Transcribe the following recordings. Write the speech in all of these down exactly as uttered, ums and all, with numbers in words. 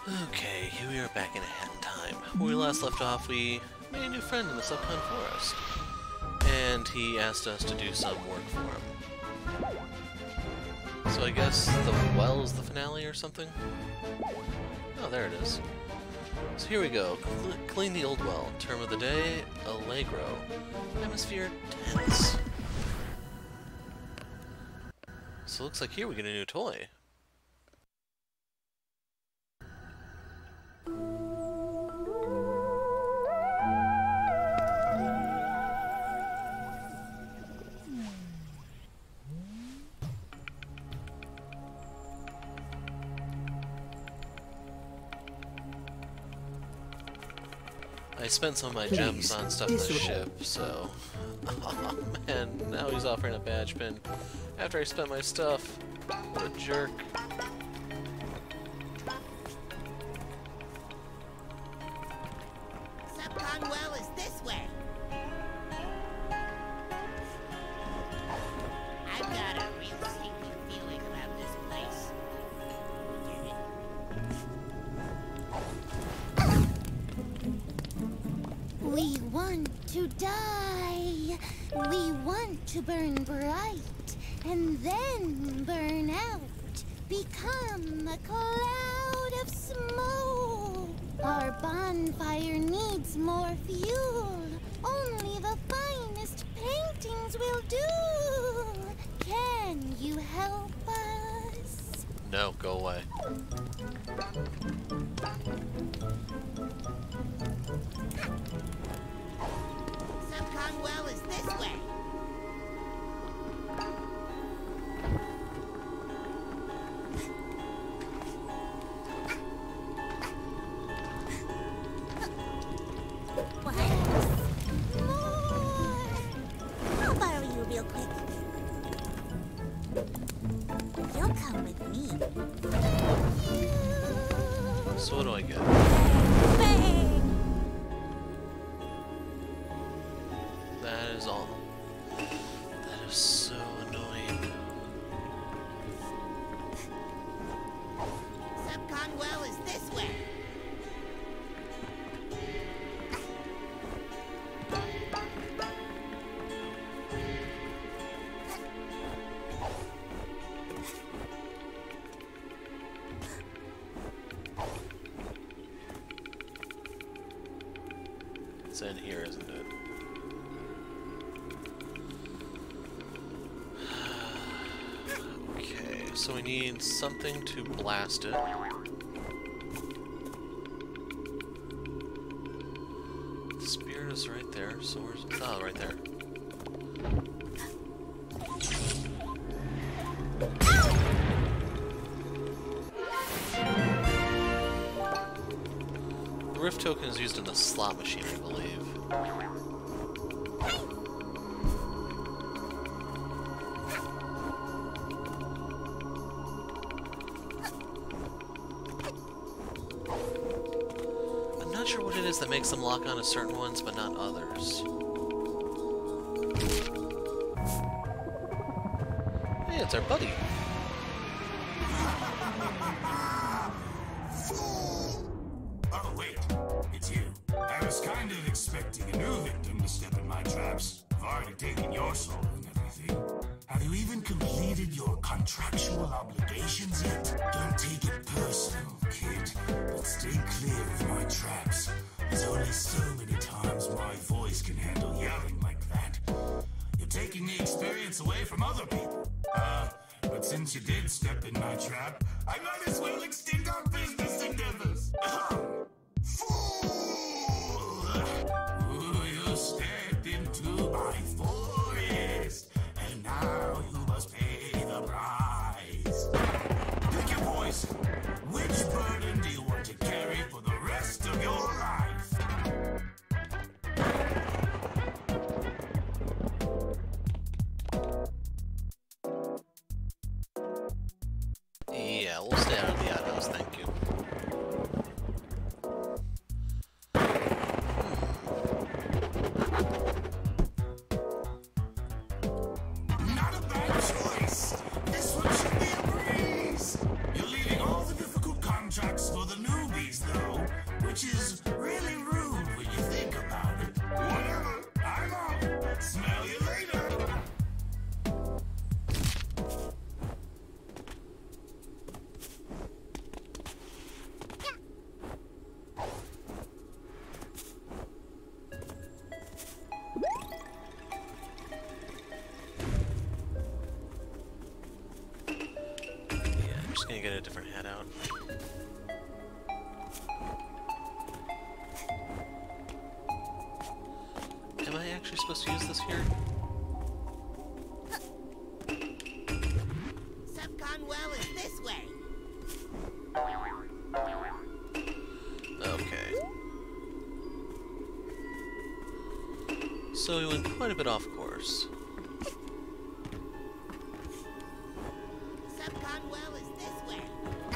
Okay, here we are back in a hat in time. Where we last left off, we made a new friend in the Subcon Forest. And he asked us to do some work for him. So I guess the well is the finale or something? Oh, there it is. So here we go. Cle clean the old well. Term of the day, Allegro. Atmosphere, tense. So it looks like here we get a new toy. I spent some of my gems on stuff on the ship, so... Oh man, now he's offering a badge pin. After I spent my stuff. What a jerk. Subcon well is this way. I've got a real stinky feeling about this place. We want to die. We want to burn bright and then burn out. Become a cloud of smoke. Our bonfire needs more fuel. Only the finest paintings will do. Can you help us? No, go away. Subcon well is this way. I'll borrow you real quick. You'll come with me. So what do I get? Bang! That is all. That is so annoying. Subcon well is this way. It's in here, isn't it? Okay, so we need something to blast it. The spirit is right there, so where's... Oh, right there. The rift token is used in the slot machine, I believe. I'm not sure what it is that makes them lock on to certain ones, but not others. Hey, it's our buddy. Oh, wait. It's you. I was kind of expecting a new victim to step in my traps. I've already taken your soul and everything. Have you even completed your contractual obligations yet? Don't take it personal, kid. But stay clear of my traps. There's only so many times my voice can handle yelling like that. You're taking the experience away from other people. Uh, but since you did step in my trap, I might as well extend our business endeavors. Ahem. Fool! Ooh, you stepped into my forest, and now you must pay the price. Pick your poison. Which burden do you want to carry for the rest of your life? Yeah, we'll stay out of the outhouse, thank you. Not a bad choice. This one should be a breeze. You're leaving all the difficult contracts for the newbie. Am I actually supposed to use this here? Subcon well is this way. Okay. So we went quite a bit off course. Subcon well is this way.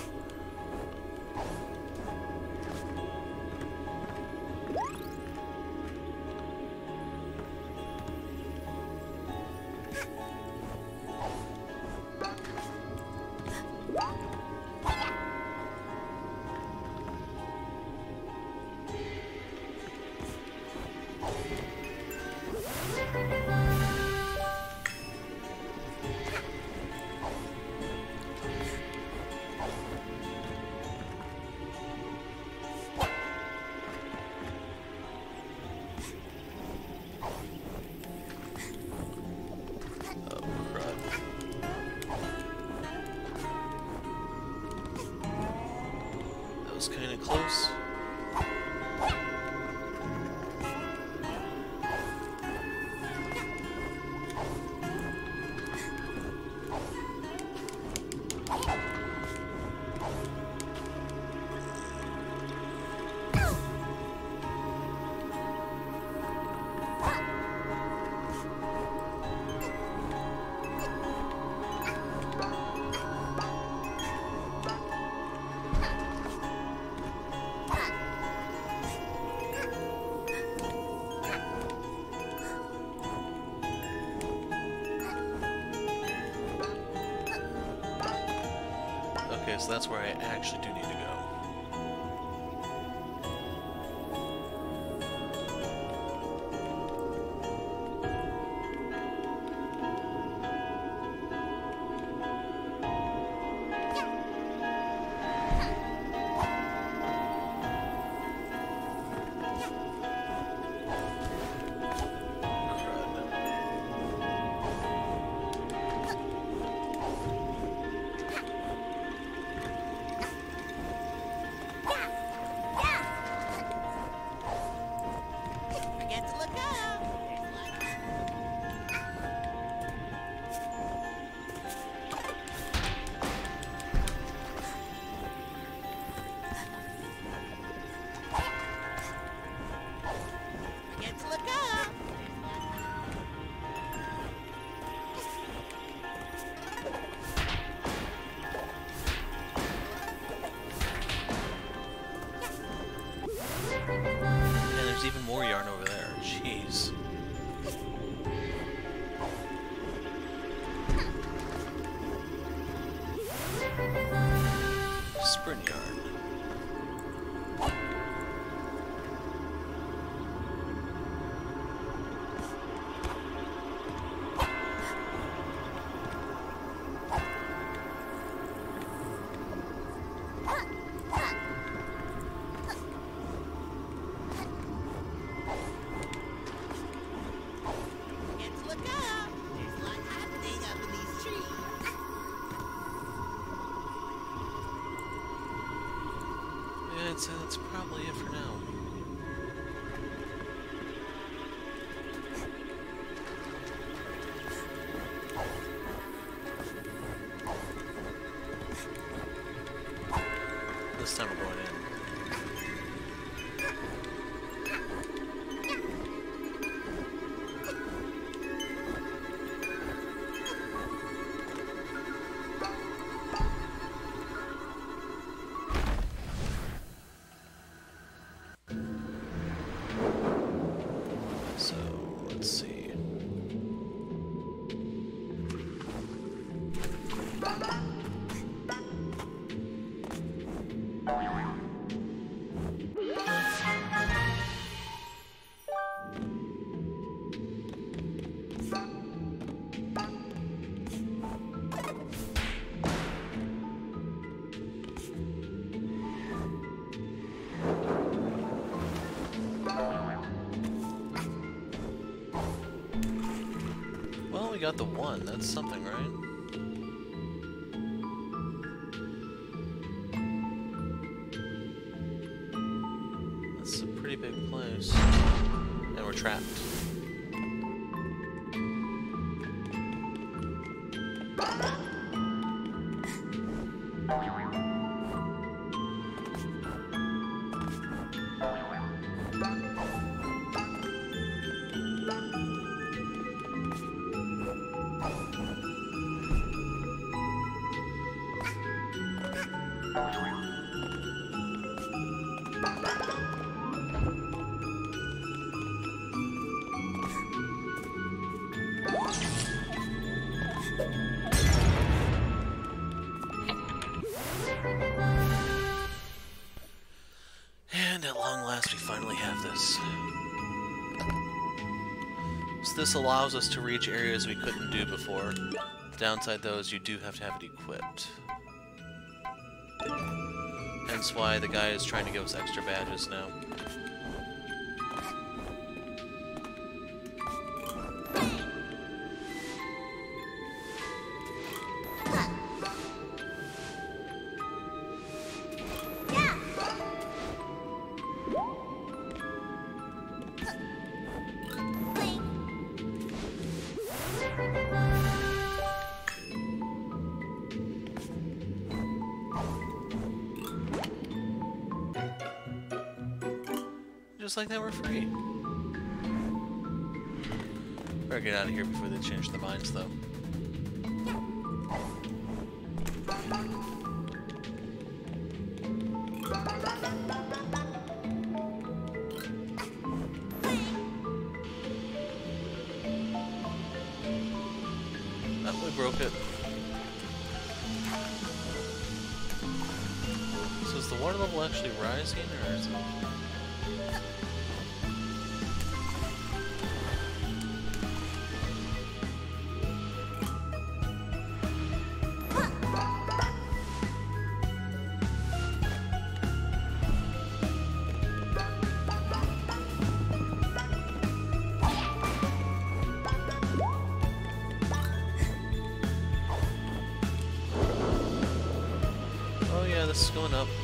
Kind of close. Okay, so that's where I actually do need to go. Even more yarn over there. Jeez. Sprint yarn. I'd say that's probably it for now. This time we're going in. We got the one, that's something, right? pretty big place. And we're trapped. And at long last we finally have this. So this allows us to reach areas we couldn't do before. The downside though is you do have to have it equipped. Hence why the guy is trying to give us extra badges now. Just like that, we're free. Better get out of here before they change their minds, though. Oh, we broke it. So is the water level actually rising, or is it... This is going up.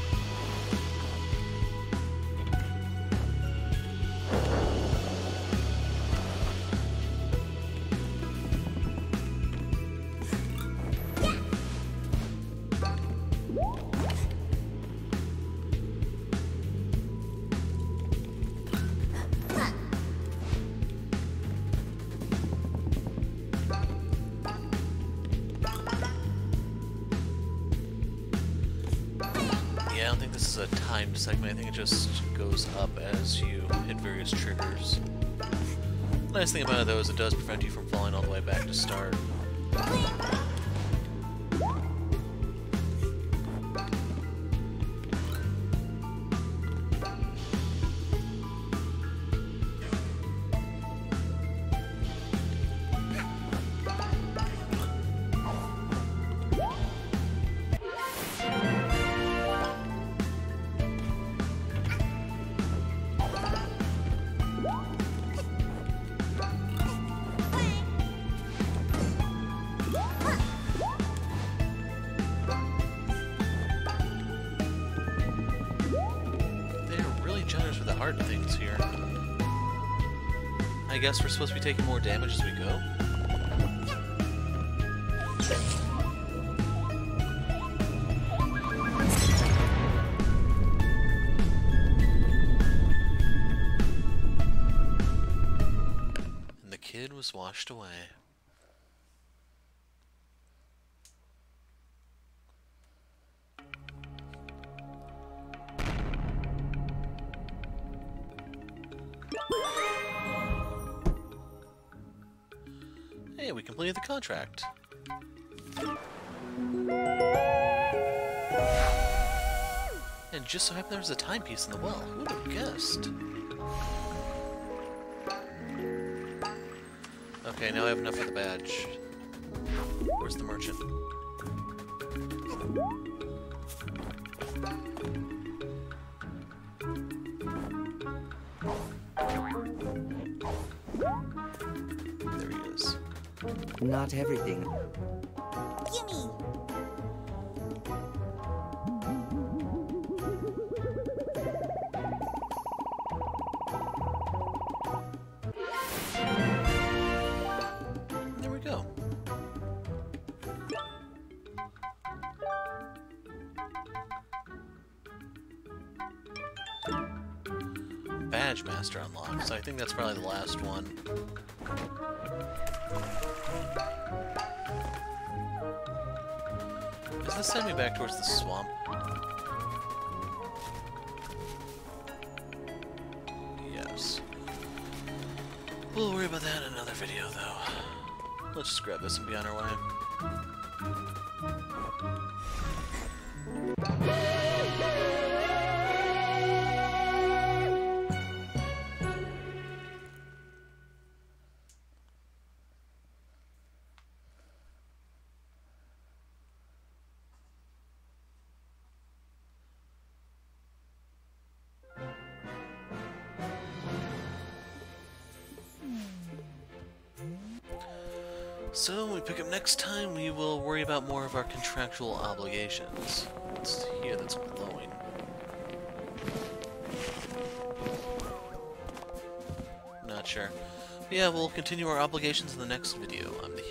I don't think this is a timed segment, I think it just goes up as you hit various triggers. The nice thing about it though is it does prevent you from falling all the way back to start. Hard things here. I guess we're supposed to be taking more damage as we go. And the kid was washed away. Hey, we completed the contract. And just so happened there was a timepiece in the well. Who would have guessed? Okay, now I have enough for the badge. Where's the merchant? There he is. Not everything. Gimme! Badge Master unlocked, so I think that's probably the last one. Does this send me back towards the swamp? Yes. We'll worry about that in another video, though. Let's just grab this and be on our way. So, when we pick up next time, we will worry about more of our contractual obligations. It's here that's glowing. Not sure. But yeah, we'll continue our obligations in the next video. I'm the